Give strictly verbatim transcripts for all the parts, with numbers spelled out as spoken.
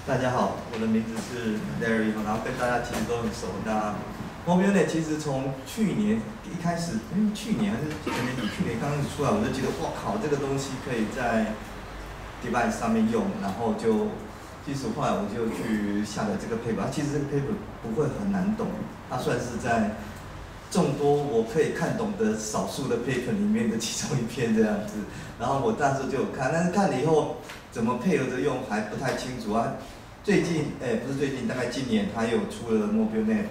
大家好，我的名字是 Larry， 然后跟大家其实都很熟。那 MobileNet 其实从去年一开始，嗯，去年还是前年底，去年刚开始出来，我就觉得哇靠，这个东西可以在 device 上面用，然后就，其实后来我就去下载这个 paper， 其实这个 paper 不会很难懂，它算是在众多我可以看懂的少数的 paper 里面的其中一篇这样子。然后我当时就有看，但是看了以后怎么配合着用还不太清楚啊。最近，哎、欸，不是最近，大概今年它有出了 MobileNet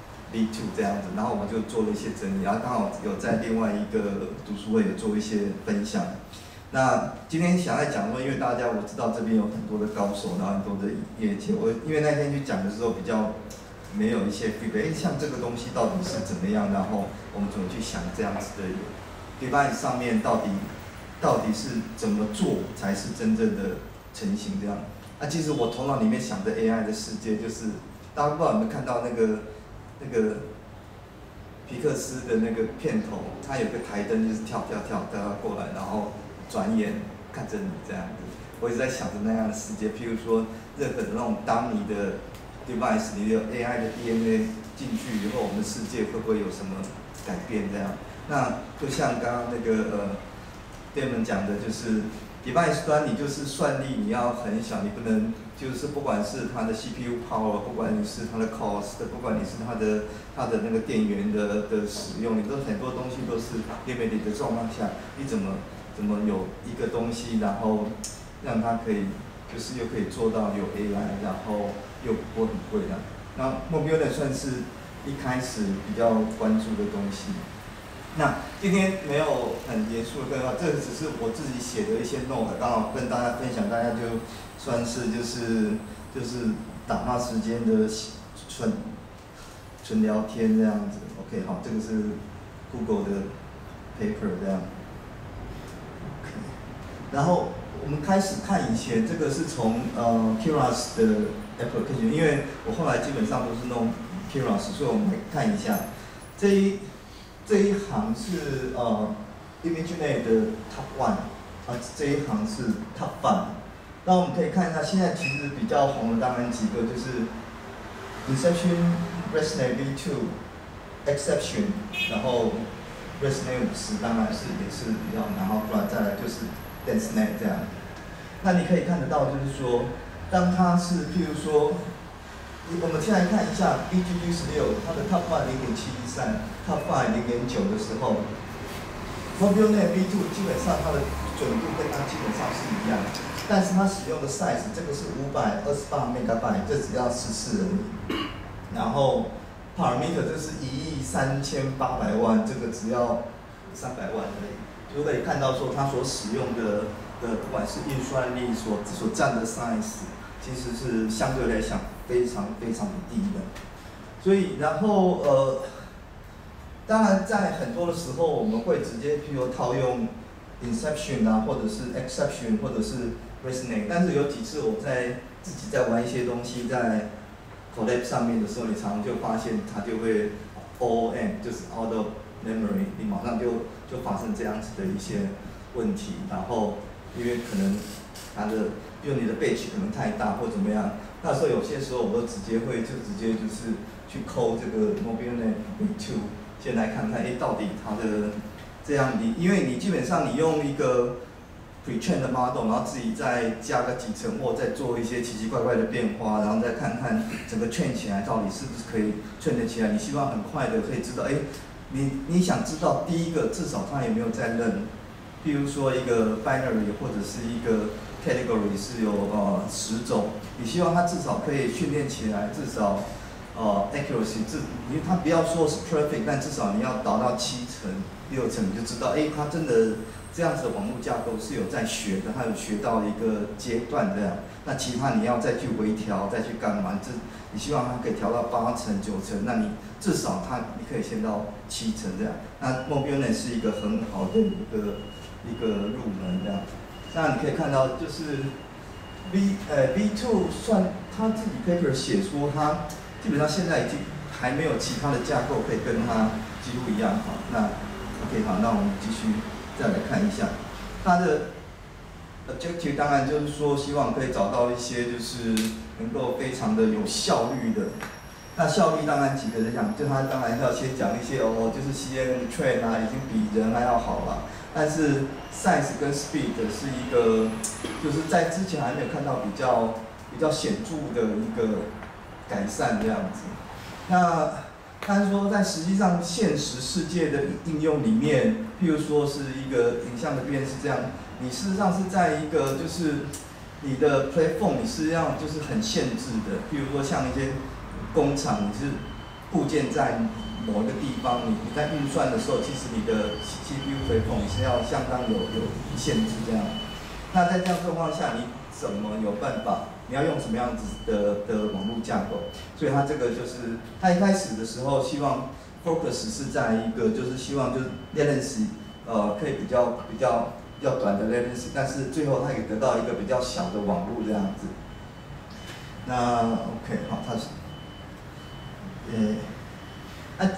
V 二 这样子，然后我就做了一些整理，然后刚好有在另外一个读书会有做一些分享。那今天想来讲说，因为大家我知道这边有很多的高手，然后很多的业界，我因为那天去讲的时候比较没有一些 feedback， 哎，像这个东西到底是怎么样，然后我们怎么去想这样子的 device 上面到底到底是怎么做才是真正的成型这样。啊，其实我头脑里面想的 A I 的世界，就是大家不知道有没有看到那个那个皮克斯的那个片头，它有个台灯，就是跳跳跳跳过来，然后转眼看着你这样子。我一直在想着那样的世界，譬如说任何的那种当你的 device 你有 A I 的 D N A 进去以后，我们的世界会不会有什么改变这样？那就像刚刚那个呃 Damon 讲的，就是。device 端你就是算力你要很小，你不能就是不管是它的 C P U power， 不管你是它的 cost， 不管你是它的它的那个电源的的使用，你都很多东西都是 limited 的状况下，你怎么怎么有一个东西，然后让它可以就是又可以做到有 A I， 然后又不会很贵的。那 MobileNet 算是一开始比较关注的东西。那今天没有很严肃的对话，这只是我自己写的一些 note， 刚好跟大家分享，大家就算是就是就是打发时间的纯纯聊天这样子。OK， 好，这个是 Google 的 paper 这样。OK， 然后我们开始看以前，这个是从呃 Keras 的 application， 因为我后来基本上都是弄 Keras， 所以我们来看一下这一。这一行是呃 ImageNet 的 Top One， 啊这一行是 Top Five。那我们可以看一下，现在其实比较红的当然几个就是 Inception、ResNet V 二、Exception， 然后 ResNet 五十当然是也是比较，然后不然再来就是 DenseNet 这样。那你可以看得到，就是说，当它是譬如说。我们先来看一下 B G G 十六，它的 Top One 零点七一三 ，Top Five 零点九的时候 ，MobileNet V 二 基本上它的准度跟它基本上是一样，但是它使用的 size 这个是五百二十八 megabyte， 这只要十四而已。然后 parameter 这是一亿三千八百万，这个只要三百万而已，就可以看到说它所使用的的不管是运算力所所占的 size， 其实是相对来讲。非常非常的低的，所以然后呃，当然在很多的时候我们会直接譬如套用 Inception 啊，或者是 Exception， 或者是 ResNet， 但是有几次我在自己在玩一些东西在 Colab 上面的时候，你常常就发现它就会 O O M， 就是 out of memory， 你马上就就发生这样子的一些问题，然后因为可能它的比如你的 batch 可能太大或怎么样。那时候有些时候我都直接会就直接就是去抠这个 MobileNet V 二， 先来看看，哎，到底它的这样你，因为你基本上你用一个 pre-train 的 model， 然后自己再加个几层或再做一些奇奇怪怪的变化，然后再看看整个 train 起来到底是不是可以 train 得起来。你希望很快的可以知道，哎，你你想知道第一个至少它有没有在认，比如说一个 binary 或者是一个。category 是有呃十种，你希望它至少可以训练起来，至少呃 accuracy 至，因为它不要说是 perfect， 但至少你要达到七成、六成，你就知道，哎，它真的这样子的网络架构是有在学的，它有学到一个阶段这样。那其他你要再去微调，再去干嘛？这你希望它可以调到八成、九成，那你至少它你可以先到七成这样。那 MobileNet 是一个很好的一个一个入门这样。那你可以看到，就是 V 呃 V 二 算他自己 paper 写说，他基本上现在已经还没有其他的架构可以跟它几乎一样好。那 OK 好，那我们继续再来看一下它的 objective 当然就是说希望可以找到一些就是能够非常的有效率的。那效率当然几个人讲，就他当然要先讲一些哦，就是 C N N train 啊，已经比人还要好了。但是 size 跟 speed 是一个，就是在之前还没有看到比较比较显著的一个改善这样子。那但是说在实际上现实世界的应用里面，譬如说是一个影像的辨识这样，你事实上是在一个就是你的 platform 你是要就是很限制的，譬如说像一些工厂，你是部件在某一个地方，你你在运算的时候，其实你的 C P U 推控你是要相当有有限制这样。那在这样状况下，你怎么有办法？你要用什么样子的的网络架构？所以它这个就是它一开始的时候，希望 focus 是在一个就是希望就是 latency 呃可以比较比较比较短的 latency， 但是最后它也得到一个比较小的网络这样子。那 OK 好，它是。呃，啊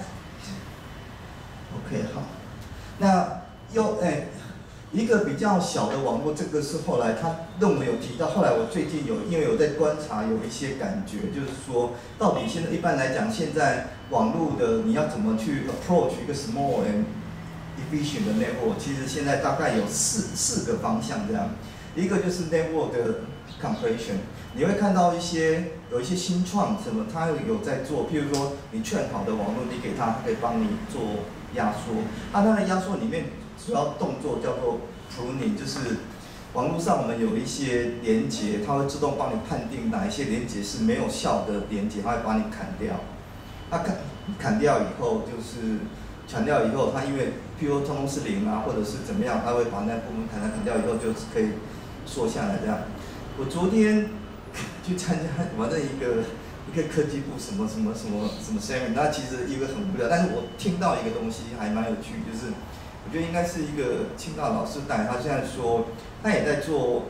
，OK 好，那又哎，一个比较小的网络，这个是后来他论文有提到，后来我最近有因为有在观察，有一些感觉，就是说，到底现在一般来讲，现在网络的你要怎么去 approach 一个 small and efficient 的 network， 其实现在大概有四四个方向这样，一个就是 network 的 compression。你会看到一些有一些新创什么，它有在做，譬如说你劝好的网络，你给它，它可以帮你做压缩。那它的压缩里面主要动作叫做 pruning， 就是网络上我们有一些连结，它会自动帮你判定哪一些连结是没有效的连结，它会把你砍掉。它砍砍掉以后，就是砍掉以后，它因为譬如通通是零啊，或者是怎么样，它会把那部分砍砍掉以后，就可以缩下来这样。我昨天去参加反正一个一个科技部什么什么什么什么 seminar， 那其实一个很无聊，但是我听到一个东西还蛮有趣，就是我觉得应该是一个清大老师带，他现在说他也在做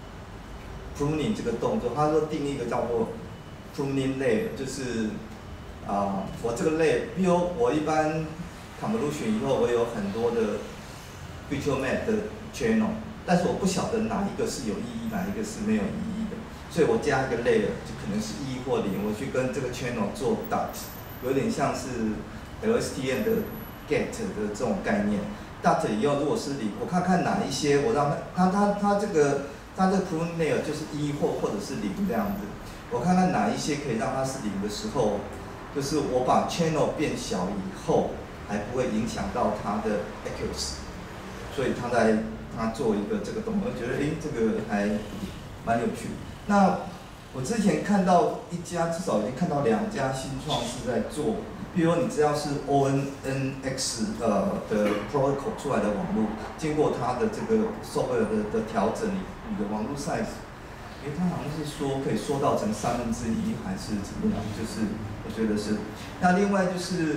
pruning 这个动作，他说定义一个叫做 pruning layer， 就是啊、呃、我这个 layer， 比如我一般 convolution 以后我有很多的 virtual map 的 channel， 但是我不晓得哪一个是有意义，哪一个是没有意义的。所以我加一个 layer， 就可能是一或零，我去跟这个 channel 做 dot， 有点像是 L S T M 的 get 的这种概念。dot 以后如果是零，我看看哪一些我让它它它它这个它这个 pruning layer 就是一或或者是零这样子。我看看哪一些可以让它是零的时候，就是我把 channel 变小以后，还不会影响到它的 accuracy。所以他在他做一个这个动作，我觉得诶这个还蛮有趣。那我之前看到一家，至少已经看到两家新创是在做，比如说你只要是 O N N X 呃的 protocol 出来的网络，经过它的这个 software 的的调整，你你的网络 size， 诶，它好像是说可以缩到成三分之一还是怎么样？就是我觉得是。那另外就是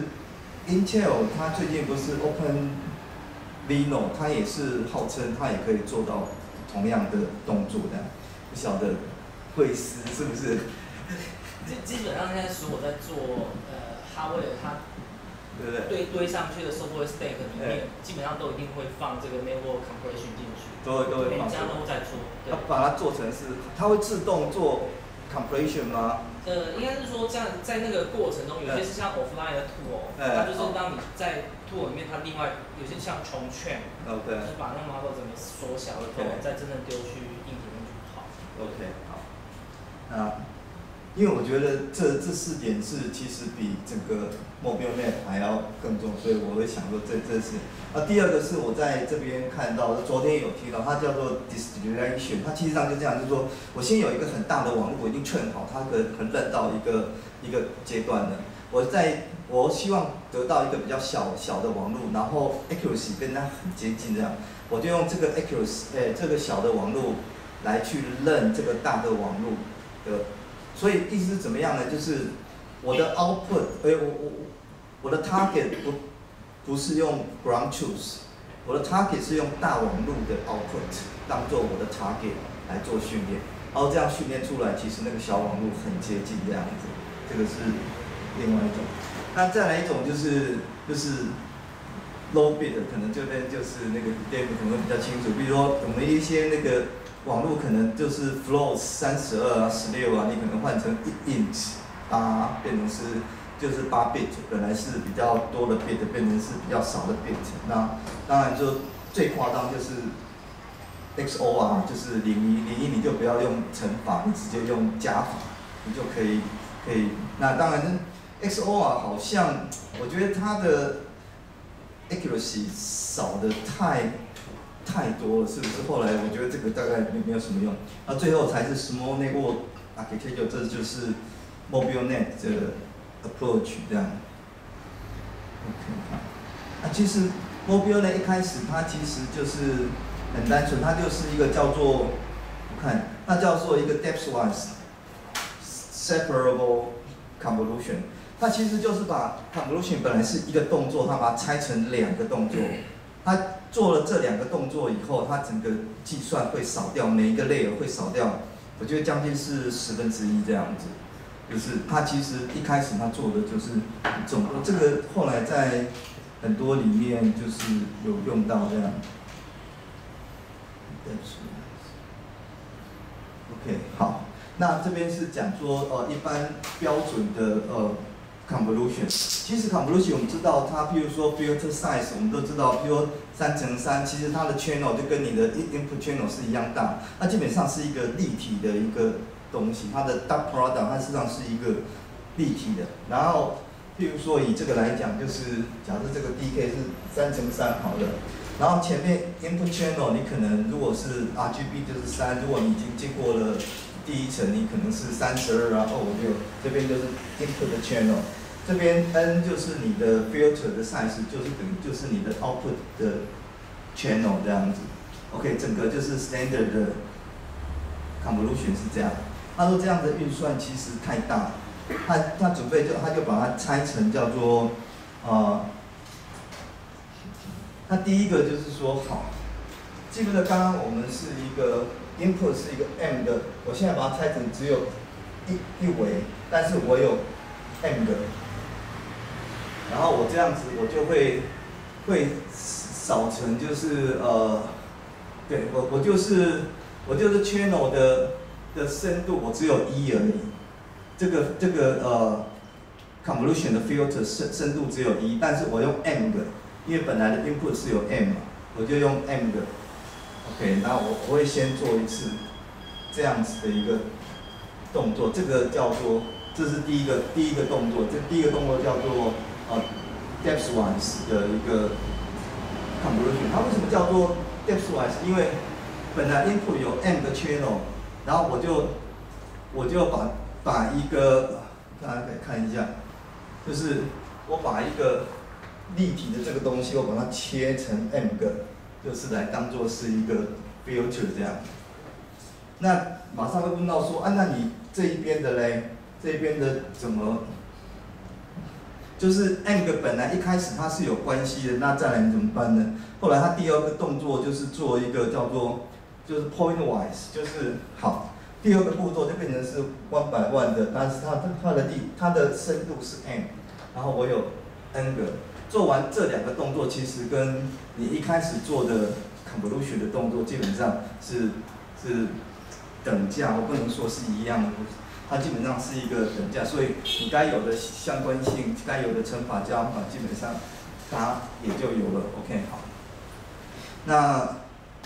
Intel， 它最近不是 OpenVINO， 它也是号称它也可以做到同样的动作的，不晓得。会师是不是？ 基基本上现在所有在做呃哈威尔它对不对？ 堆堆上去的 software stack 里面，基本上都一定会放这个 network compression 进去。 都会都会放。 每家都在做。 它把它做成是，它会自动做 compression 吗？ 呃，应该是说这样，在那个过程中，有些是像 offline 的 tool，、欸、它就是让你在 tool 里面，它另外有些像重劝， OK， 就是把那个 model 整个缩小了之后， okay. 再真正丢去硬体里面去跑。 OK， 好。啊，因为我觉得这这四点是其实比整个 mobile map 还要更重，所以我会想说这这是。啊，第二个是我在这边看到，昨天有提到，它叫做 distribution， 它其实上就这样，就是说我先有一个很大的网络，我已经劝好，它可可认到一个一个阶段了。我在我希望得到一个比较小小的网络，然后 accuracy 跟它很接近这样，我就用这个 accuracy， 哎，这个小的网络来去认这个大的网络。呃，所以意思是怎么样呢？就是我的 output， 哎，我我我的 target 不不是用 ground truth， 我的 target 是用大网络的 output 当做我的 target 来做训练，然后这样训练出来，其实那个小网络很接近这样子，这个是另外一种。那再来一种就是就是 low bit， 可能这边就是那个 David 可能会比较清楚，比如说我们一些那个网络可能就是 float 三十二啊、十六啊，你可能换成一 inch 八，变成是就是八 bit， 本来是比较多的 bit， 变成是比较少的 bit。那当然就最夸张就是 X O R， 就是零一零一，你就不要用乘法，你直接用加法，你就可以可以。那当然 X O R 好像我觉得它的 accuracy 少的太。太多了，是不是？后来我觉得这个大概没没有什么用，那最后才是 small network architecture， 这就是 MobileNet 的 approach 这样。OK， 那其实 MobileNet 一开始它其实就是很单纯，它就是一个叫做，我看，那叫做一个 depthwise separable convolution， 它其实就是把 convolution 本来是一个动作，它把它拆成两个动作，它做了这两个动作以后，它整个计算会少掉，每一个 layer 会少掉，我觉得将近是十分之一这样子。就是它其实一开始它做的就是这种，这个后来在很多里面就是有用到这样。OK， 好，那这边是讲说呃一般标准的呃。convolution， 其实 convolution 我们知道它，譬如说 filter size， 我们都知道，譬如说三乘三，其实它的 channel 就跟你的 input channel 是一样大，它基本上是一个立体的一个东西，它的 dot product 它实际上是一个立体的。然后，譬如说以这个来讲，就是假设这个 D K 是三乘三好了，然后前面 input channel 你可能如果是 R G B 就是三，如果你已经经过了第一层你可能是三十二啊，二五六，这边就是 input 的 channel， 这边 n 就是你的 filter 的 size， 就是等于就是你的 output 的 channel 这样子。OK， 整个就是 standard 的 convolution 是这样。他说这样的运算其实太大，他他准备就他就把它拆成叫做呃，那第一个就是说好，记不得刚刚我们是一个。input 是一个 m 的，我现在把它拆成只有一一维，但是我有 m 的，然后我这样子我就会会少成就是呃，对我我就是我就是 channel 的的深度我只有一而已，这个这个呃 convolution 的 filter 深深度只有一，但是我用 m 的，因为本来的 input 是有 m 嘛，我就用 m 的。OK， 那我我会先做一次这样子的一个动作，这个叫做，这是第一个第一个动作，这第一个动作叫做呃 depthwise 的一个 convolution。它为什么叫做 depthwise？ 因为本来 input 有 m 个 channel， 然后我就我就把把一个大家可以看一下，就是我把一个立体的这个东西，我把它切成 m 个。就是来当做是一个 filter 这样，那马上会问到说，啊，那你这一边的嘞，这一边的怎么？就是 m 个本来一开始它是有关系的，那再来你怎么办呢？后来他第二个动作就是做一个叫做就是 pointwise， 就是好，第二个步骤就变成是 one by one 的，但是它它的地它的深度是 m， 然后我有 n 个。做完这两个动作，其实跟你一开始做的 convolution 的动作基本上是是等价，我不能说是一样的，它基本上是一个等价，所以你该有的相关性、该有的乘法加法，基本上它也就有了。OK， 好，那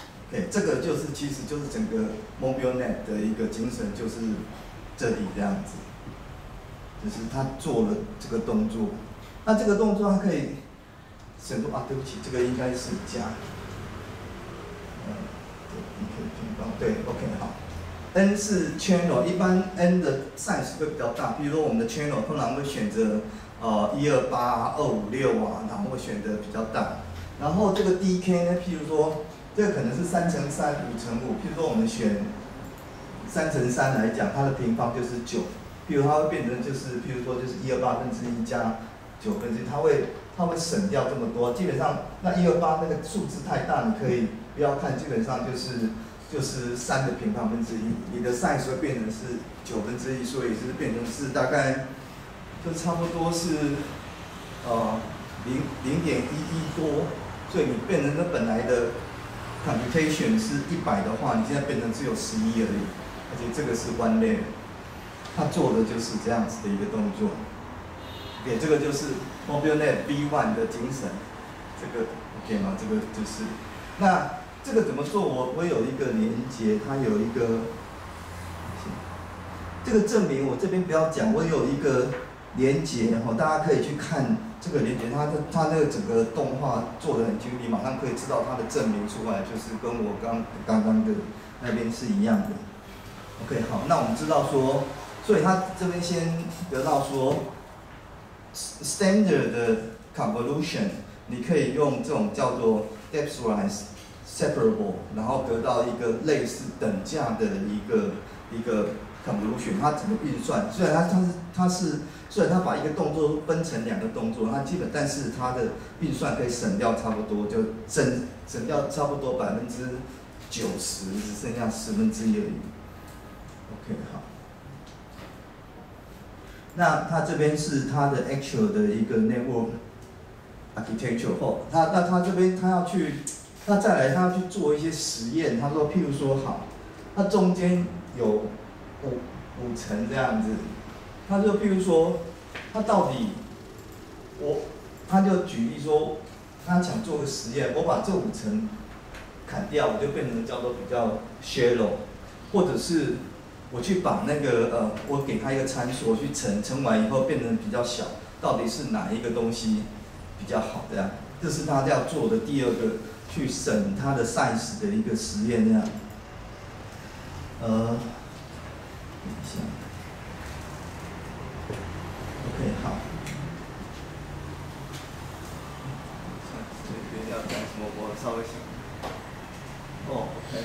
OK 这个就是其实就是整个 MobileNet 的一个精神，就是这里这样子，就是他做了这个动作。那这个动作它可以省出啊，对不起，这个应该是加，嗯，对 ，OK， 好 ，n 是 channel， 一般 n 的 size 会比较大，比如说我们的 channel 通常会选择呃一二八、二五六啊，然后会选择比较大。然后这个 D K 呢，譬如说这个可能是三乘三、五乘五，譬如说我们选三乘三来讲，它的平方就是九，譬如它会变成就是，譬如说就是一二八分之一加。九分之一，它会它会省掉这么多，基本上那一二八那个数字太大，你可以不要看，基本上就是就是三的平方分之一，你的 size 会变成是九分之一，所以是变成是大概就差不多是呃零零点一一多，所以你变成它本来的 computation 是一百的话，你现在变成只有十一而已，而且这个是 one layer， 它做的就是这样子的一个动作。OK， 这个就是 MobileNet V 一 的精神，这个 OK 吗？这个就是，那这个怎么做？我我有一个连接，它有一个，这个证明我这边不要讲，我有一个连接哈，大家可以去看这个连接，它的它那个整个动画做的很精密，马上可以知道它的证明出来，就是跟我刚刚刚的那边是一样的。OK， 好，那我们知道说，所以它这边先得到说。Standard 的 convolution， 你可以用这种叫做 depthwise separable， 然后得到一个类似等价的一个一个 convolution。它整个运算，虽然它它是它是虽然它把一个动作分成两个动作，它基本但是它的运算可以省掉差不多，就省省掉差不多百分之九十，只剩下十分之一而已。OK， 好。那它这边是它的 actual 的一个 network architecture 后，它那它这边它要去，那再来它要去做一些实验。他说，譬如说好，它中间有五五层这样子，他就譬如说，它到底我他就举例说，他想做个实验，我把这五层砍掉，我就变成叫做比较 shallow， 或者是。我去把那个呃，我给它一个参数，我去乘，乘完以后变成比较小，到底是哪一个东西比较好？这样，这是他要做的第二个去省它的 size 的一个实验，这样。呃，等一下 ，OK， 好。这边要讲什么？我稍微想。哦 ，OK。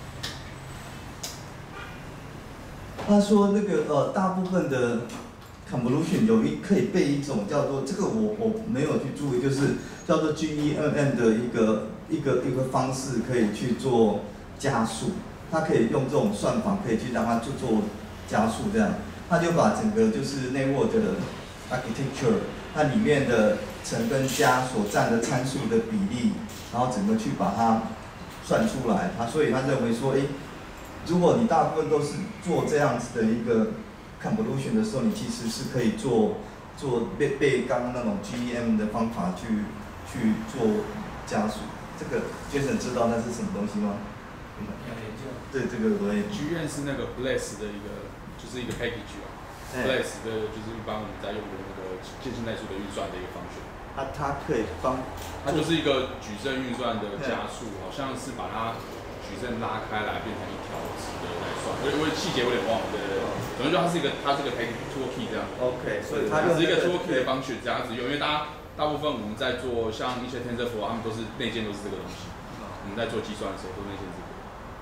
他说那个呃，大部分的 convolution 有一可以被一种叫做这个我我没有去注意，就是叫做 G E M M 的一个一个一个方式可以去做加速，它可以用这种算法可以去让它去做加速这样，他就把整个就是 network 的 architecture 它里面的乘跟加所占的参数的比例，然后整个去把它算出来，他所以他认为说，哎。如果你大部分都是做这样子的一个 convolution 的时候，你其实是可以做做被被刚刚那种 G E M 的方法去去做加速。这个 Jason 知道那是什么东西吗？对，这个我也。 G E M 是那个 Bless 的一个，就是一个 package 啊。Bless 的就是一般我们在用的那个线性代数的运算的一个方式。 它它可以帮。 它就是一个矩阵运算的加速，好像是把它。矩阵拉开来变成一条直的来算，我我细节有点忘了，对对对。总之就它是一个它是个 toolkey 这样。 OK， 所以它是一个 toolkey 的方式这样子用，因为大家大部分我们在做像一些 TensorFlow， 他们都是内建都是这个东西。我们在做计算的时候都内建这个。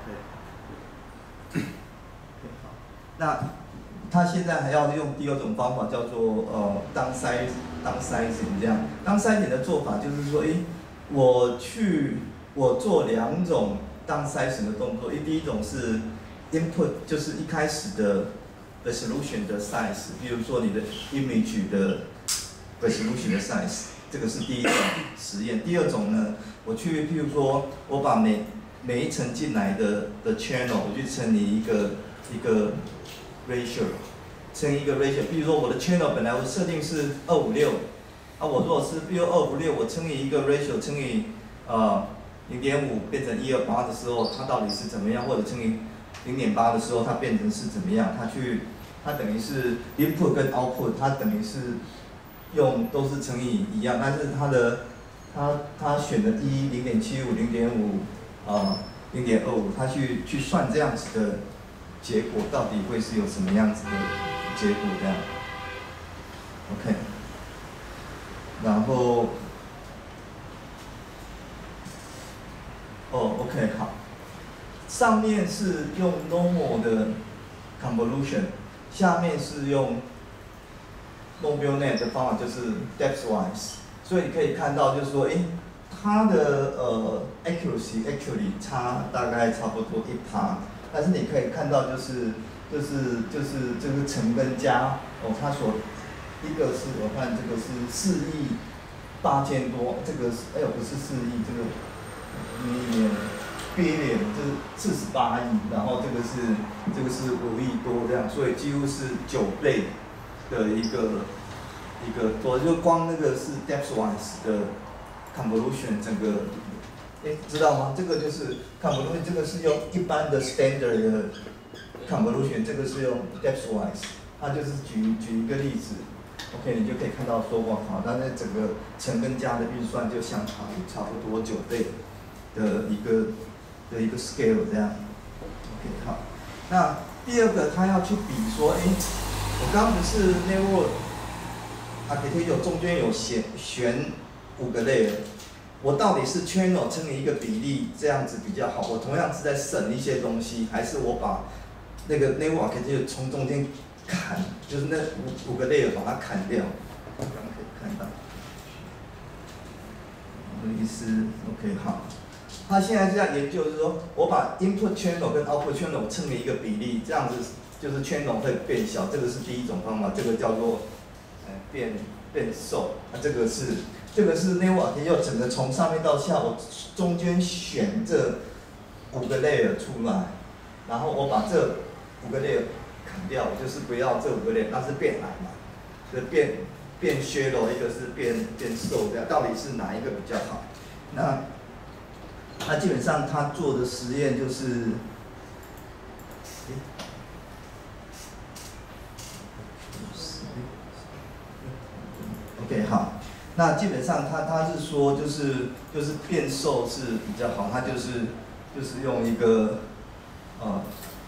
对。好。那他现在还要用第二种方法，叫做呃 downsize downsizing 这样。downsizing 的做法就是说，诶，我去我做两种。downsizing 的动作，一第一种是 input， 就是一开始的 resolution 的 size， 比如说你的 image 的 resolution 的 size， 这个是第一种实验。第二种呢，我去譬如说我把每每一层进来的的 channel， 我去乘以一个一个 ratio， 乘一个 ratio， 比如说我的 channel 本来我设定是二五六，啊，我如果是比如二五六，我乘以一个 ratio 乘以呃。零点五变成一二八的时候，它到底是怎么样？或者乘以零点八的时候，它变成是怎么样？它去，它等于是 input 跟 output， 它等于是用都是乘以一样，但是它的它它选的一零点七五、零点五啊、零点二五，它去去算这样子的结果，到底会是有什么样子的结果？这样 ，OK， 然后。哦 ，OK， 好。上面是用 normal 的 convolution， 下面是用 MobileNet 的方法，就是 depthwise。所以你可以看到，就是说，诶，它的呃 accuracy actually 差大概差不多一趴，但是你可以看到，就是就是就是这个乘跟加，哦，它所一个是我看这个是四亿八千多，这个是哎呦不是四亿这个。million billion， 就是四十八亿，然后这个是这个是五亿多这样，所以几乎是九倍的一个一个多，就光那个是 depth-wise 的 convolution 整个，哎，知道吗？这个就是 convolution， 这个是用一般的 standard 的 convolution， 这个是用 depth-wise， 它就是举举一个例子。OK， 你就可以看到说，哇靠，那那整个乘跟加的运算就相差差不多九倍的一个的一个 scale 这样。OK， 好，那第二个他要去比说，哎，我刚刚不是 network architecture 中间有选选五个 layer， 我到底是 channel 乘以一个比例这样子比较好？我同样是在省一些东西，还是我把那个 network architecture 从中间砍，就是那五五个 layer 把它砍掉，刚刚可以看到。我的意思 ，OK， 好。他现在是在研究，就是说我把 input channel 跟 output channel 乘以一个比例，这样子就是 channel 会变小，这个是第一种方法，这个叫做呃变变瘦。那、啊、这个是这个是 network 要整个从上面到下，我中间选这五个 layer 出来，然后我把这五个 layer 砍掉，就是不要这五个 layer， 那是变矮嘛，就是变变 shallow， 一个是变变瘦，这样到底是哪一个比较好？那那基本上他做的实验就是， OK 好，那基本上他他是说就是就是变瘦是比较好，他就是就是用一个呃。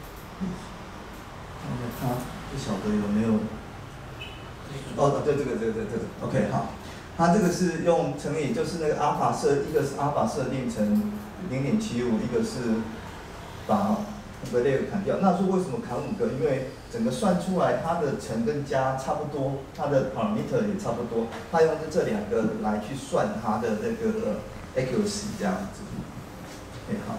看看他不晓得有没有，哦，对，这个，这个，这个，这个 ，OK， 好，它这个是用乘以，就是那个阿尔法设，一个是阿尔法设定成零点七五，一个是把五个 layer 砍掉。那说为什么砍五个？因为整个算出来它的乘跟加差不多，它的 parameter 也差不多，它用这两个来去算它的那个 accuracy 这样子。OK， 好，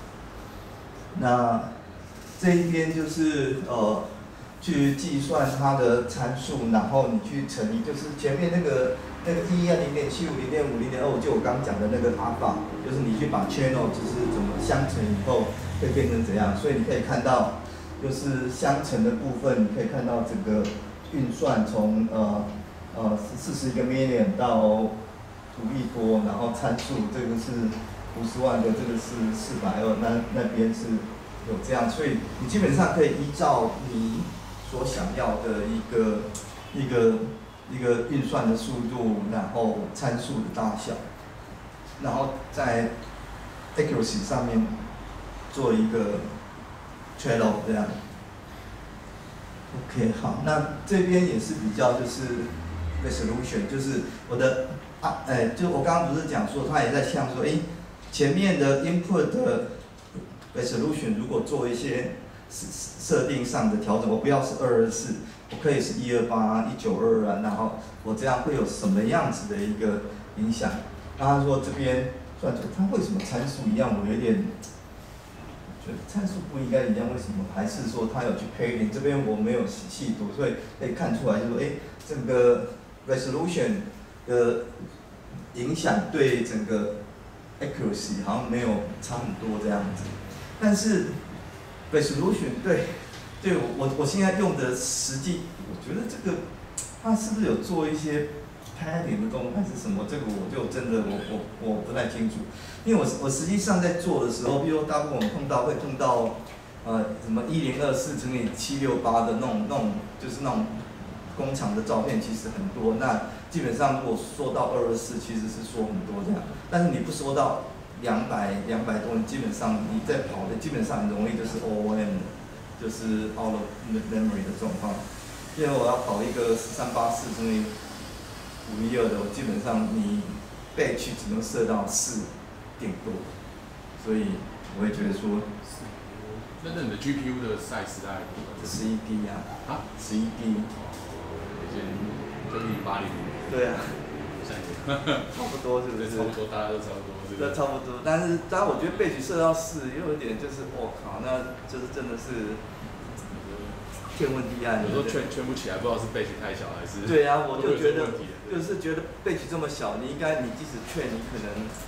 那。这一边就是呃，去计算它的参数，然后你去乘以，就是前面那个那个一啊零点七五、零点五、零点二五，就我刚讲的那个阿尔法，就是你去把 channel 就是怎么相乘以后会变成怎样，所以你可以看到，就是相乘的部分，你可以看到整个运算从呃呃四十一个 million 到五亿多，然后参数这个是五十万个，这个是四百二，那那边是。有这样，所以你基本上可以依照你所想要的一个一个一个运算的速度，然后参数的大小，然后在 accuracy 上面做一个 trade-off 这样。OK， 好，那这边也是比较就是 resolution， 就是我的啊，哎，就我刚刚不是讲说，他也在想说，哎，前面的 input 的。resolution 如果做一些设定上的调整，我不要是二二四，我可以是一二八、一九二啊，然后我这样会有什么样子的一个影响？那他说这边算出它为什么参数一样？我有点觉得参数不应该一样，为什么？还是说他有去配定？这边我没有细读，所以可以看出来，就是说，哎，这个 resolution 的影响对整个 accuracy 好像没有差很多这样子。但是 resolution 对对我我我现在用的实际，我觉得这个它是不是有做一些 padding 的动作还是什么？这个我就真的我我我不太清楚，因为我我实际上在做的时候，比如大部分我们碰到会碰到呃什么一零二四乘以七六八的那种那种就是那种工厂的照片，其实很多。那基本上如果说到二二四，其实是说很多这样，但是你不说到两百两百多，基本上你在跑的基本上很容易就是 O M， 就是 out of memory 的状况。因为我要跑一个十三八四乘以五一二的，我基本上你 batch 只能设到四点多，所以我会觉得说， 那那你的 G P U 的 size 大概多少？ 十一 D 啊， 啊， 十一 D， 以前就一八零。 对啊。差不多是不是？ 差不多，大家都差不多。 都差不多，但是当然我觉得背景设到四，又有点就是我靠，那就是真的是天文地暗。 有时候圈圈不起来，不知道是背景太小还是。 对啊，我就觉得就是觉得背景这么小，你应该你即使圈，你可能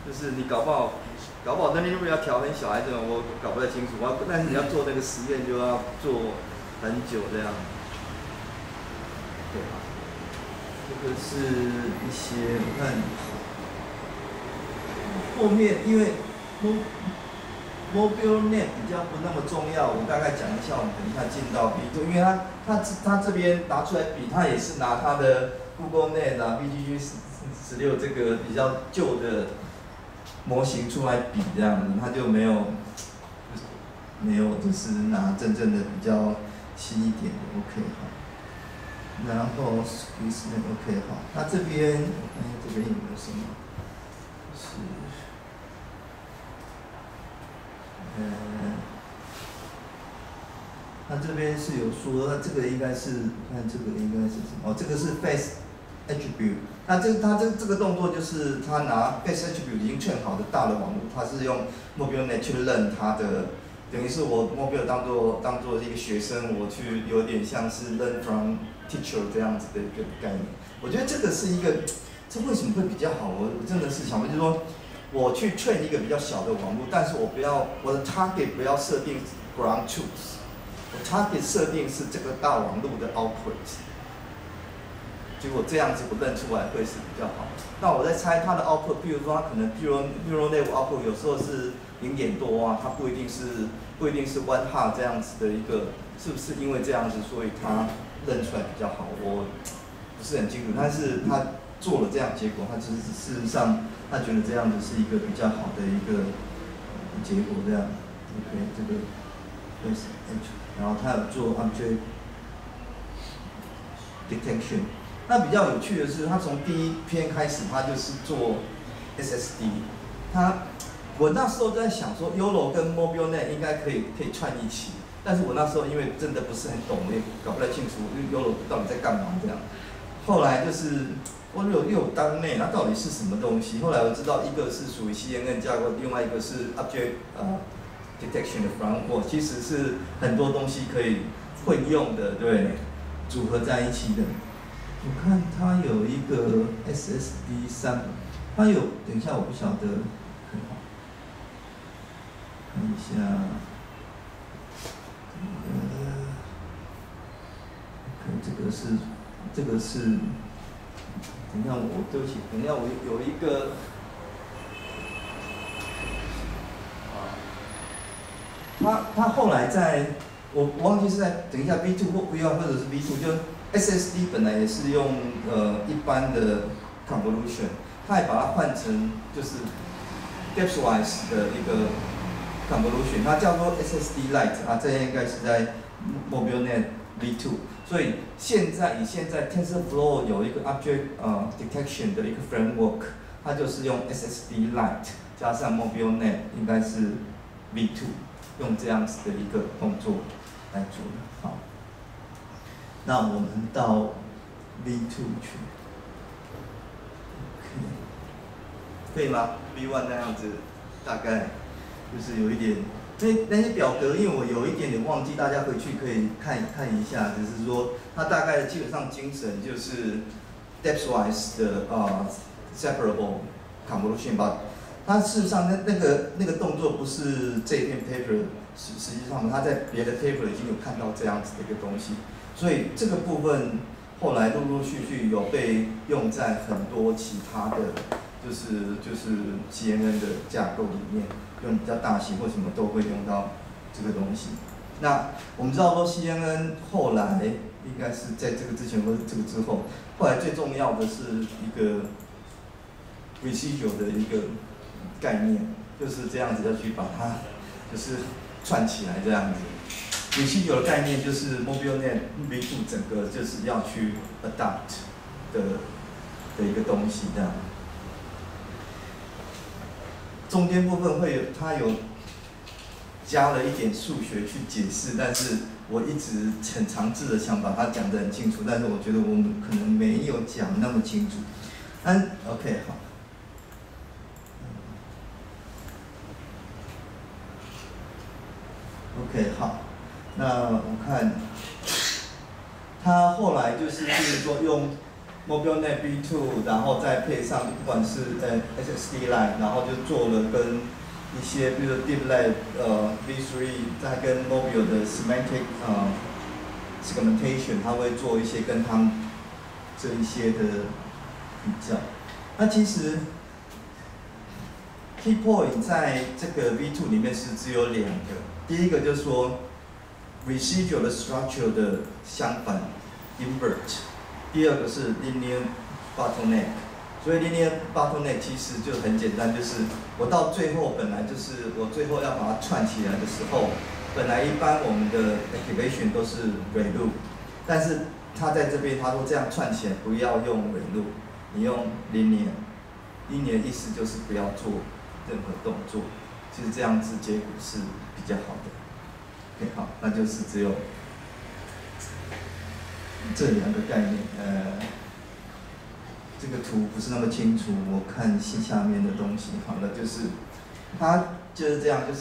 就是你搞不好，搞不好那边如果要调很小还是这种，我搞不太清楚。我但是你要做那个实验就要做很久这样。对吧？这个是一些我看后面因为 MobileNet 比较不那么重要，我大概讲一下，我们等一下进到 B 二，因为它它它这边拿出来比，它也是拿它的 GoogleNet 啊 B G G 十六这个比较旧的模型出来比这样子，它就没有没有就是拿真正的比较新一点的 OK 好。然后 SqueezeNet OK 好，那这边哎这边有没有什么？是。嗯，它这边是有说，那这个应该是，看这个应该是什么？哦，这个是 Face Attribute。那这它这这个动作就是它拿 Face Attribute 已经劝好的大的网络，它是用 MobileNet 去认它的，等于是我 Mobile 当做当做一个学生，我去有点像是 Learn from Teacher 这样子的一个概念。我觉得这个是一个，这为什么会比较好？我真的是想问，就是说。我去 train 一个比较小的网络，但是我不要我的 target 不要设定 ground truth， 我 target 设定是这个大网络的 output， 结果这样子我认出来会是比较好。那我在猜它的 output， 比如说它可能 neural neural net output 有时候是零点多啊，它不一定是不一定是 one half 这样子的一个，是不是因为这样子所以它认出来比较好？我不是很清楚，但是它做了这样结果，它只是事实上。他觉得这样子是一个比较好的一个结果，这样 ，OK， 这个 Face H， 然后他有做 Object Detection。那比较有趣的是，他从第一篇开始，他就是做 S S D。他，我那时候在想说 ，Y O L O 跟 MobileNet 应该可以可以串一起，但是我那时候因为真的不是很懂，我也搞不太清楚 Y O L O 到底在干嘛这样。后来就是。我有又有当内，那到底是什么东西？后来我知道一个是属于 C N N 架构，另外一个是 Object 呃 Detection 的 Framework， 其实是很多东西可以混用的，对，组合在一起的。我看它有一个 S S D 三，它有，等一下我不晓得，看一下，呃，看这个是，这个是。等一下，我对不起，等一下我有一个，他他后来在，我我忘记是在等一下 V 二 或 V 二或者是 V 二，就 S S D 本来也是用呃一般的 convolution， 他还把它换成就是 depthwise 的一个 convolution， 它叫做 S S D Lite 啊，这应该是在 MobileNet V 二。所以现在以现在 TensorFlow 有一个 Object 呃 Detection 的一个 framework， 它就是用 S S D Lite 加上 MobileNet 应该是 V 二， 用这样子的一个动作来做的。好，那我们到 V 二 去 ，OK， 可以吗 ？V 一 那样子大概就是有一点。那那些表格，因为我有一点点忘记，大家回去可以看看一下。只是说，它大概基本上精神就是 depthwise 的呃 separable convolution 吧。它事实上那那个那个动作不是这篇 paper， 实实际上它在别的 paper 已经有看到这样子的一个东西。所以这个部分后来陆陆续续有被用在很多其他的，就是就是 C N N 的架构里面。用比较大型或什么都会用到这个东西。那我们知道说 C N N 后来应该是在这个之前或者这个之后，后来最重要的是一个 residual 的一个概念，就是这样子要去把它就是串起来这样子。residual 的概念就是 MobileNet V 二整个就是要去 adapt 的的一个东西这样。中间部分会有，它有加了一点数学去解释，但是我一直很尝试的想把它讲得很清楚，但是我觉得我们可能没有讲那么清楚。嗯 ，OK， 好。OK， 好。那我看，他后来就是就是说用 MobileNet V 二，然后再配上不管是呃 S S D line， 然后就做了跟一些比如说 DeepLab 呃 V 三，再跟 Mobile 的 Semantic 呃 Segmentation， 它会做一些跟他们这一些的比较。那其实 Key Point 在这个 V 二 里面是只有两个，第一个就是说 Residual 的 Structure 的相反 Invert， 第二个是 Linear Bottleneck。所以 Linear Bottleneck 其实就很简单，就是我到最后本来就是我最后要把它串起来的时候，本来一般我们的 Activation 都是 ReLU， 但是它在这边它说这样串起来不要用 ReLU， 你用 Linear。Linear 意思就是不要做任何动作，其实这样子结果是比较好的。OK， 好，那就是只有这两个概念。呃，这个图不是那么清楚，我看下面的东西。好了，就是它就是这样，就是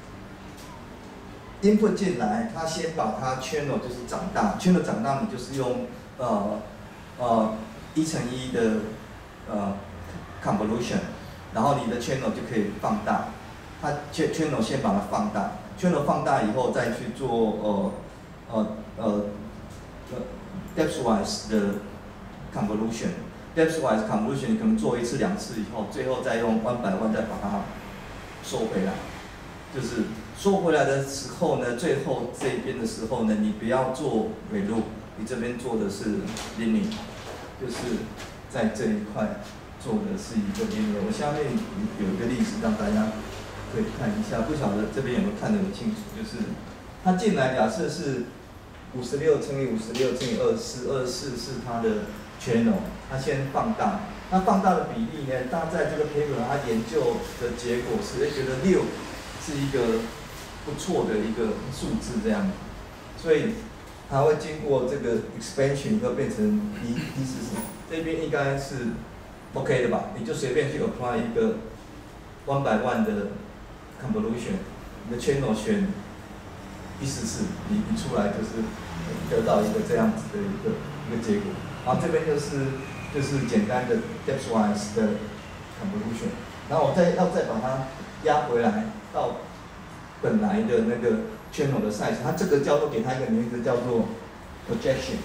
input 进来，它先把它 channel 就是长大 ，channel 长大你就是用呃呃一乘一的呃 convolution， 然后你的 channel 就可以放大。它 channel 先把它放大 ，channel 放大以后再去做呃呃呃 depthwise 的 convolution。depthwise convolution 你可能做一次两次以后，最后再用 one by one 再把它收回来。就是收回来的时候呢，最后这边的时候呢，你不要做 ReLU， 你这边做的是 Linear， 就是在这一块做的是一个 Linear。我下面有一个例子让大家可以看一下，不晓得这边有没有看得很清楚，就是它进来假设是五十六乘以五十六乘以二十四，二十四是它的 channel， 它先放大，那放大的比例呢，它在这个 paper 它研究的结果是，哎，觉得六是一个不错的一个数字这样，所以它会经过这个 expansion 会变成一一四四，这边应该是 OK 的吧？你就随便去 apply 一个 one by one 的 convolution， 你的 channel 选一四四，你你出来就是得到一个这样子的一个一个结果。然后这边就是就是简单的 depthwise 的 convolution， 然后我再要再把它压回来到本来的那个 channel 的 size， 它这个叫做给它一个名字叫做 projection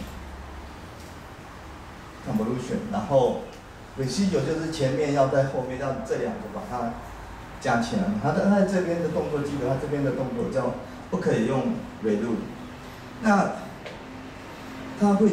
convolution， 然后 residual 就是前面要在后面让这两个把它加起来。它在它这边的动作记得，它这边的动作叫不可以用 ReLU， 那它会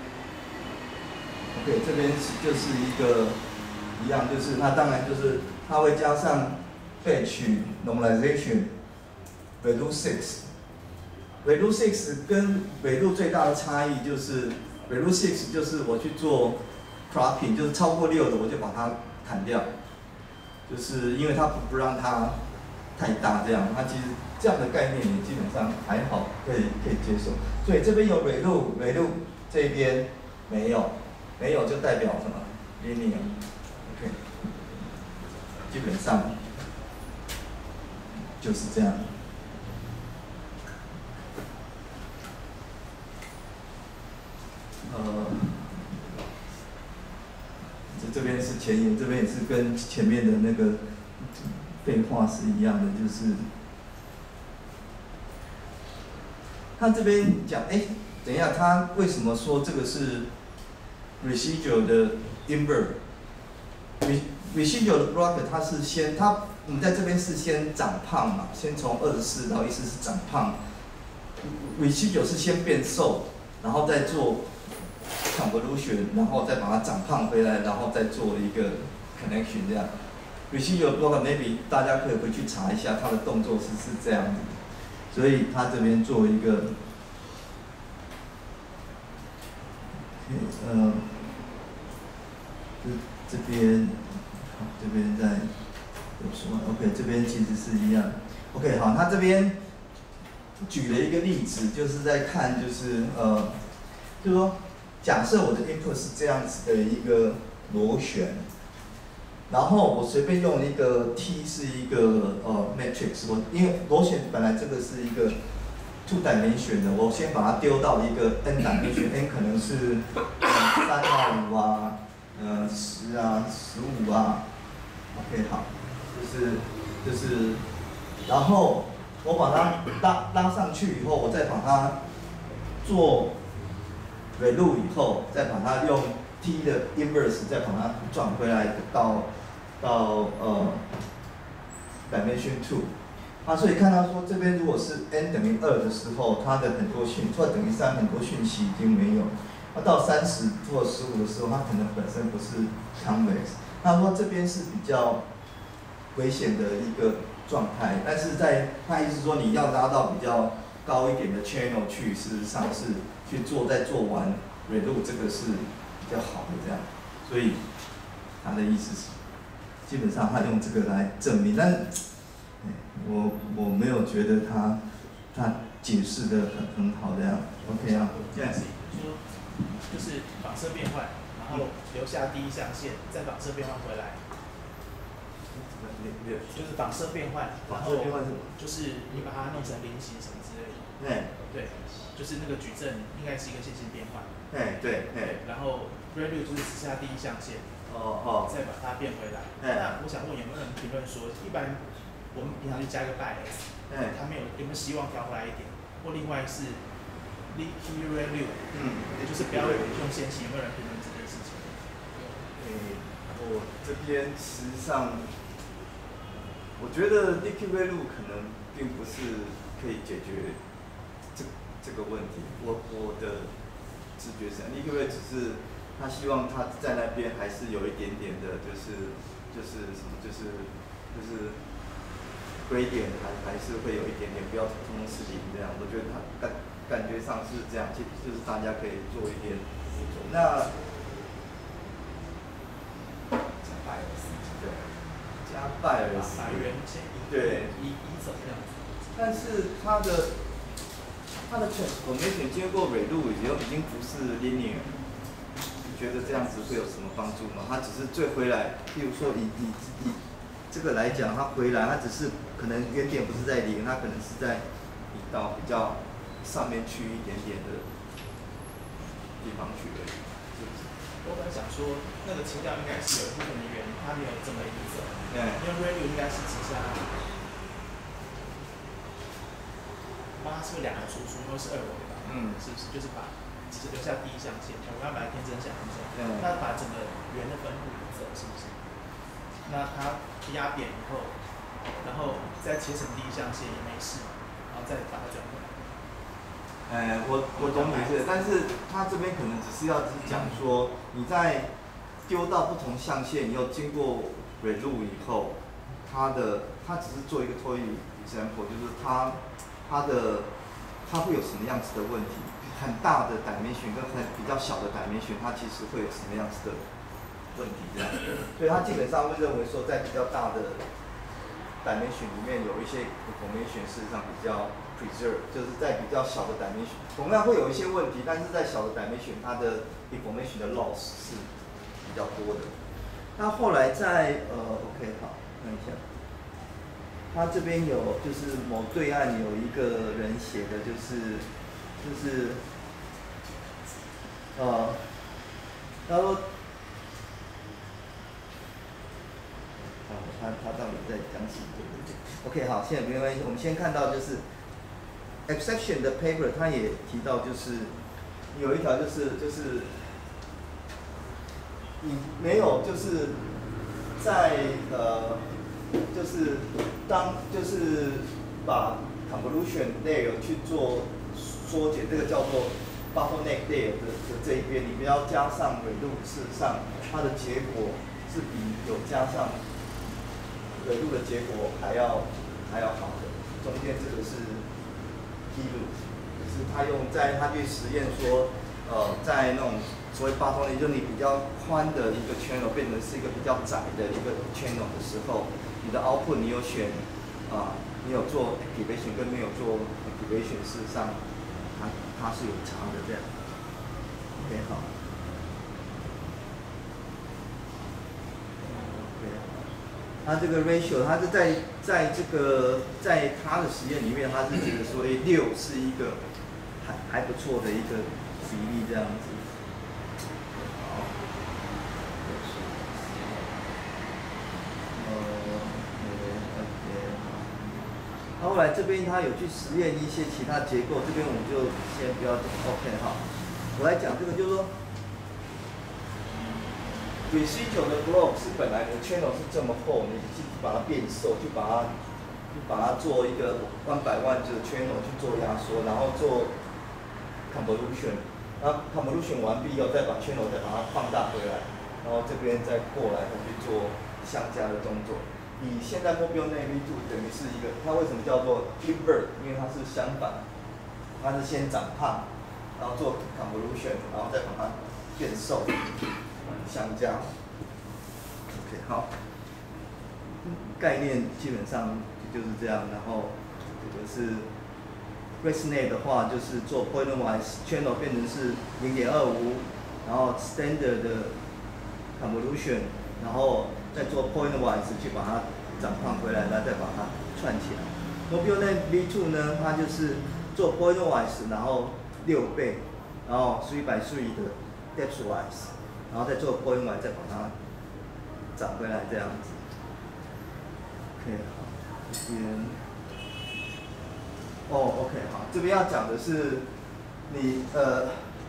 OK 这边就是一个一样，就是它当然就是它会加上 batch normalization ReLU 六 ReLU 六跟 ReLU 最大的差异就是 ReLU 六就是我去做 cropping， 就是超过六的我就把它砍掉，就是因为它不让它太大这样，它其实这样的概念也基本上还好，可以可以接受。所以这边有 ReLU ReLU 这边没有，没有就代表什么 Linear OK， 基本上就是这样。呃，这这边是前言，这边也是跟前面的那个废话是一样的，就是他这边讲，哎，等一下，他为什么说这个是 residual 的 invert？residual 的 block 它是先，它我们在这边是先长胖嘛，先从二十四到一四四长胖 ，residual 是先变瘦，然后再做 convolution， 然后再把它长胖回来，然后再做一个 connection 这样。residual block maybe 大家可以回去查一下，它的动作是是这样子，所以它这边做一个，呃，这这边，好，这边再有说 ，OK， 这边其实是一样 ，OK， 好，他这边举了一个例子，就是在看就是呃，就是说。假设我的 input 是这样子的一个螺旋，然后我随便用一个 T 是一个呃 matrix， 我因为螺旋本来这个是一个 two dimension 的，我先把它丢到一个 n dimension，n 可能是三啊、五啊、呃十啊、十五啊 ，OK 好，就是就是，然后我把它拉拉上去以后，我再把它做 relu 以后，再把它用 t 的 inverse 再把它转回来到到呃 dimension two。啊，所以看到说这边如果是 n 等于二的时候，它的很多讯，或者等于三很多讯息已经没有。那到三十或十五的时候，它可能本身不是 convex。那说这边是比较危险的一个状态，但是在他意思说你要拉到比较高一点的 channel 去，事实上是去做再做完 relu 这个是比较好的这样。所以他的意思是，基本上他用这个来证明，但是。我我没有觉得他他解释的很很好这样 ，OK 啊？ 这样子说，就是仿射变换，然后留下第一象限，再仿射变换回来。就是仿射变换，然后就是你把它弄成菱形什么之类的。对。对，就是那个矩阵应该是一个线性变换。 哎，对， 对。然后 relu 就是只下第一象限。 哦哦。 再把它变回来。那我想问有没有人评论说，一般我们平常就加一个 by s， 哎， 他们有有没有希望调回来一点？或另外是 leaky relu， 嗯，也就是不要用线性，有没有人评论这件事情？ 诶，我这边实际上，我觉得 leaky relu 可能并不是可以解决这这个问题。我我的直觉是 leaky relu 只是他希望他在那边还是有一点点的，就是就是什么，就是就是。归点还还是会有一点点，不要通通是零这样。我觉得它感感觉上是这样，就就是大家可以做一点辅助。那加拜尔斯，对，加拜尔斯，对， 移移走这样子。 但是它的它的 transformation 经过 relu 以后已经不是 linear， 你觉得这样子会有什么帮助吗？它只是最回来，譬如说以以以这个来讲，它回来它只是。可能原点不是在零，它可能是在移到比较上面去一点点的地方去而已，是不是？ 我本来想说，那个情调应该是有一部分的圆，它没有这么移走。 对。 因为 relu 应该是指向，它是不是两个输出，因为是二维吧？嗯。是不是？就是把只留下第一象限，我刚刚把它偏正向移走。嗯。那把整个圆的分布移走，是不是？那它压扁以后。然后再切成第一象限也没事，然后再把它转回来。 哎，我我懂你意思，但是他这边可能只是要只讲说，你在丢到不同象限以后，经过 relu 以后，它的它只是做一个 toy example， 就是它它的它会有什么样子的问题？很大的 dimension 跟很比较小的 dimension， 它其实会有什么样子的问题？这样，所以它基本上会认为说，在比较大的dimension 里面有一些 information 事实上比较 preserve， 就是在比较小的 dimension， 同样会有一些问题，但是在小的 dimension 它的 information 的 loss 是比较多的。那后来在呃 OK 好，看一下，他这边有就是某对岸有一个人写的就是就是呃他说。他他到底在讲什么 ？OK， 好，现在没关系。我们先看到就是 exception 的 paper， 他也提到就是有一条就是就是你没有就是在呃就是当就是把 convolution layer 去做缩减，这个叫做 bottleneck layer 的的这一边，你不要加上 relu， 事实上它的结果是比有加上。relu 的结果还要还要好的，中间这个是一路，就是他用在他去实验说，呃，在那种所谓八通联，就是你比较宽的一个 channel 变成是一个比较窄的一个 channel 的时候，你的 output 你有选啊、呃，你有做 activation 跟没有做 activation， 事实上它它是有差的这样。OK 好。它这个 ratio， 它是在在这个在它的实验里面，它是觉得说，哎，六是一个还还不错的一个比例这样子。 来这边他有去实验一些其他结构，这边我们就先不要讲 OK 哈。我来讲这个，就是说 ，residual 的 block 是本来的 channel 是这么厚，你去把它变瘦，去把它去把它做一个 one by one 的 channel 去做压缩，然后做 convolution， 然后 convolution 完毕以后，再把 channel 再把它放大回来，然后这边再过来再去做相加的动作。以现在 MobileNet V 二 等于是一个，它为什么叫做 invert？ 因为它是相反，它是先长胖，然后做 convolution， 然后再把它变瘦，相加。OK， 好，概念基本上就是这样。然后这个是 ResNet 的话，就是做 pointwise channel 变成是 零点二五， 然后 standard 的 convolution， 然后再做 pointwise 去把它长胖回来，然后再把它串起来。MobileNet V 二 呢，它就是做 pointwise， 然后六倍，然后three by three 的 depthwise， 然后再做 pointwise， 再把它长回来这样子。OK， 好，这边，哦 ，OK， 好，这边要讲的是你呃。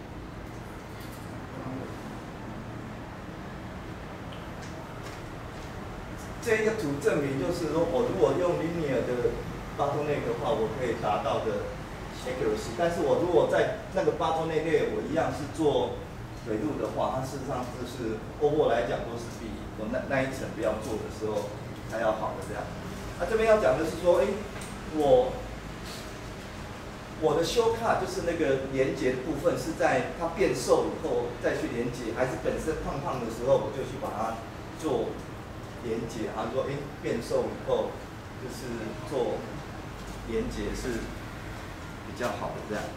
这一个图证明就是说，我如果用 linear 的 bottleneck 的话，我可以达到的 accuracy。但是我如果在那个 bottleneck 我一样是做水路的话，它事实上就是 overall 来讲都是比我那那一层不要做的时候还要好的这样。那、啊、这边要讲的是说，哎，我我的修卡就是那个连接的部分是在它变瘦以后再去连接，还是本身胖胖的时候我就去把它做连接，他说，哎，变瘦以后就是做连接是比较好的这样。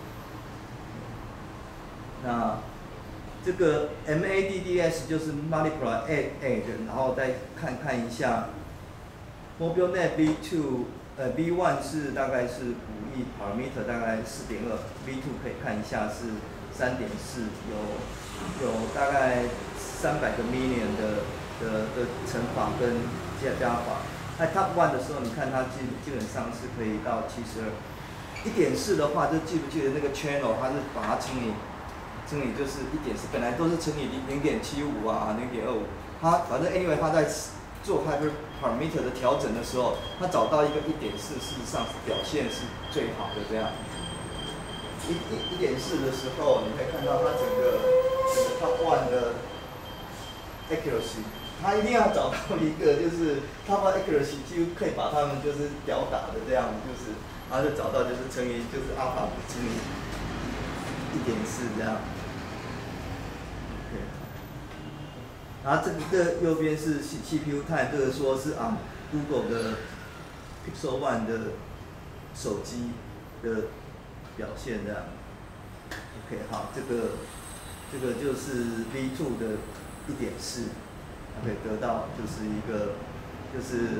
那这个 M A D D S 就是 multiply add add， 然后再看看一下 MobileNet V 二， 呃 V 一 是大概是五亿 parameter， 大概 四点二， V 二 可以看一下是 三点四， 有有大概三百个 million 的。的的乘法跟加加法，在 top one 的时候，你看它基基本上是可以到七十二。一点四的话，就记不记得那个 channel， 它是把它乘以乘以就是一点四，本来都是乘以零零点七五啊，零点二五。它反正 anyway， 它在做 hyper parameter 的调整的时候，它找到一个一点四，事实上是表现是最好的这样。一一一点四的时候，你可以看到它整个整个 top one 的 accuracy。他一定要找到一个，就是他把 accuracy 几乎可以把他们就是吊打的这样，就是他就找到就是乘以就是阿尔法乘以一点四这样。OK， 然后这个右边是 C P U time， 这个说是啊 Google 的 Pixel One 的手机的表现这样。OK， 好，这个这个就是 V 二 的一点四。可以得到就是一个就是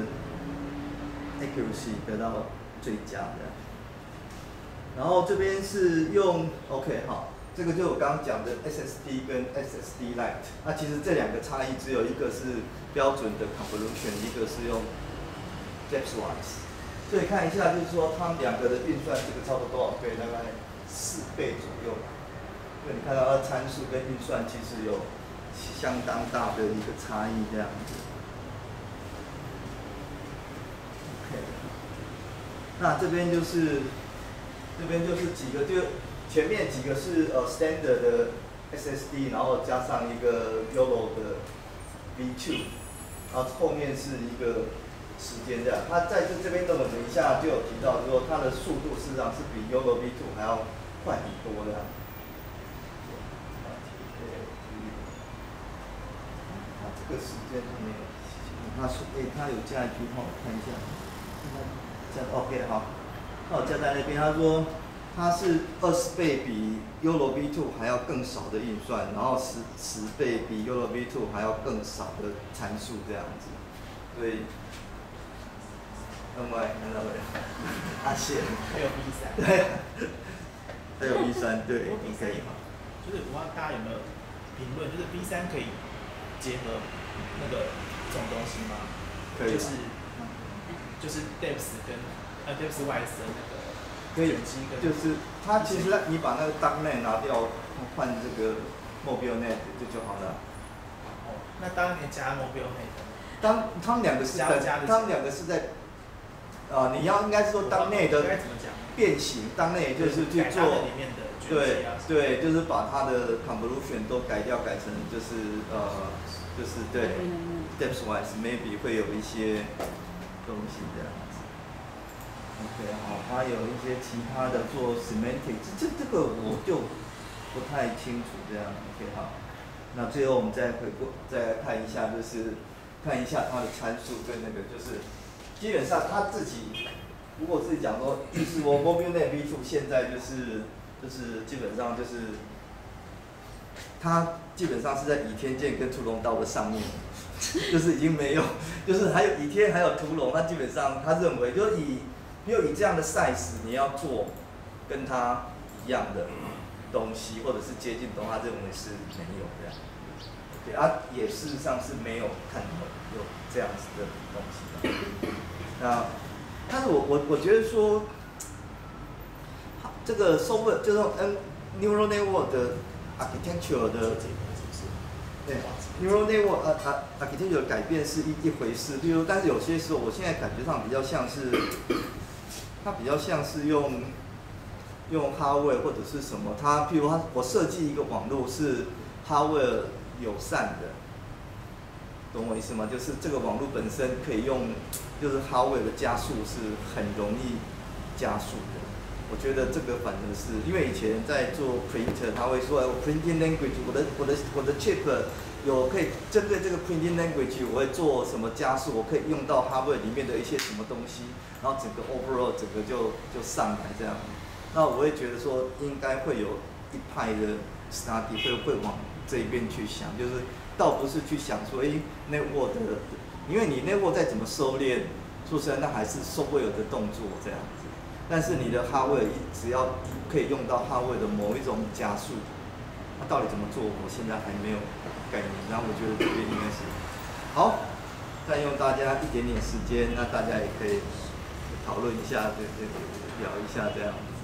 accuracy 得到最佳的。然后这边是用 OK 好，这个就我刚刚讲的 S S D 跟 S S D Lite。那其实这两个差异只有一个是标准的 convolution， 一个是用 depthwise。所以看一下，就是说它们两个的运算，这个差不多多少倍？大概四倍左右。所以你看到它参数跟运算其实有相当大的一个差异，这样子。OK， 那这边就是这边就是几个，就前面几个是呃 standard 的 S S D， 然后加上一个 Y O L O 的 V 二， 然后后面是一个时间这样。它在这这边等一下就有提到说，它的速度事实上是比 Y O L O V 二 还要快很多的。这个时间他没有，他说，哎、欸，他有加一句话，我看一下，加 OK 好，他有加在那边，他说它是二十倍比 Y O L O V 二 还要更少的运算，然后十十倍比 Y O L O V 二 还要更少的参数这样子，所以，另外看到没有？阿宪还有 V 三， 对，还有 V 三，对 ，V 三也好，就是我不知道大家有没有评论，就是 V 三可以结合那个这种东西吗？ 可以。 就是就是 depth 跟呃 DepthWise 的那个对， 机跟就是它其实你把那个 darknet 拿掉，换这个 mobilenet 就就好了。 哦，那当年加 mobilenet， 当他们两个是在，他们两个是在，啊、呃，你要应该是说当内的变形，当内就是去做，对对，就是把它的 convolution 都改掉，改成就是呃，就是对 depthwise maybe 会有一些东西这样子。OK， 好，还有一些其他的做 semantic， 这这个我就不太清楚这样。OK， 好，那最后我们再回过再来看一下，就是看一下它的参数跟那个，就是基本上他自己如果自己讲说，就是我 mobilenet v 二现在就是就是基本上就是它基本上是在倚天剑跟屠龙刀的上面。就是已经没有，就是还有倚天还有屠龙，他基本上他认为就以，没有以这样的 size 你要做跟他一样的东西，或者是接近的东西，他认为是没有这样。对啊，也事实上是没有看到有这样子的东西的。那，但是我我我觉得说，这个 software 就是 N neural network 的 architecture 的。对 ，neural network 啊啊 architecture 的改变是一一回事，比如，但是有些时候，我现在感觉上比较像是，它比较像是用用 hardware 或者是什么，它譬如它我设计一个网络是 hardware 友善的，懂我意思吗？就是这个网络本身可以用，就是 hardware 的加速是很容易加速的。我觉得这个反而是因为以前在做 printer， 他会说，哎，我 printing language， 我的我的我的 chip 有可以针对这个 printing language， 我会做什么加速，我可以用到 hardware 里面的一些什么东西，然后整个 overall 整个就就上来这样。那我会觉得说，应该会有一派的 study 会会往这一边去想，就是倒不是去想说，哎 ，network 的，因为你 network 再怎么收敛，说实在，那还是 software 的动作这样子。但是你的 hardware 只要可以用到 hardware 的某一种加速，那到底怎么做，我现在还没有概念。然后我觉得这边应该是好，占用大家一点点时间，那大家也可以讨论一下，对对对，聊一下这样。